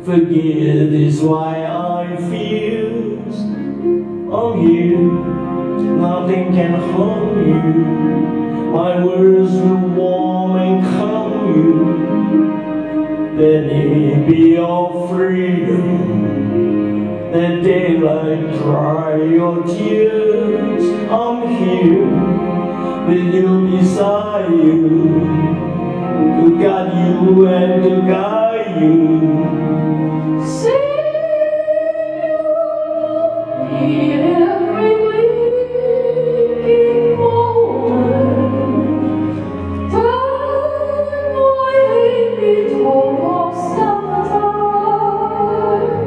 Forget is why I feel I'm here. Nothing can harm you. My words will warm and calm you. Let it be your freedom. Let daylight dry your tears. I'm here with you beside you, to guide you and to guide you. See you every waking moment. Turn my head home of summertime.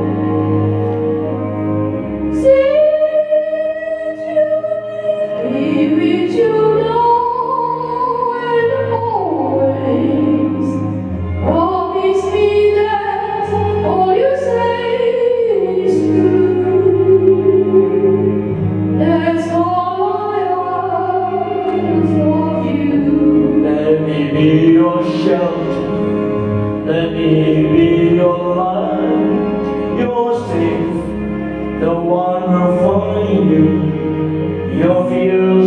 See you, be with you now and always. Promise me that all you say is true. That's all I ask of you. Let me be your shelter. Let me be your light. You're safe, the one who'll find you. Your fears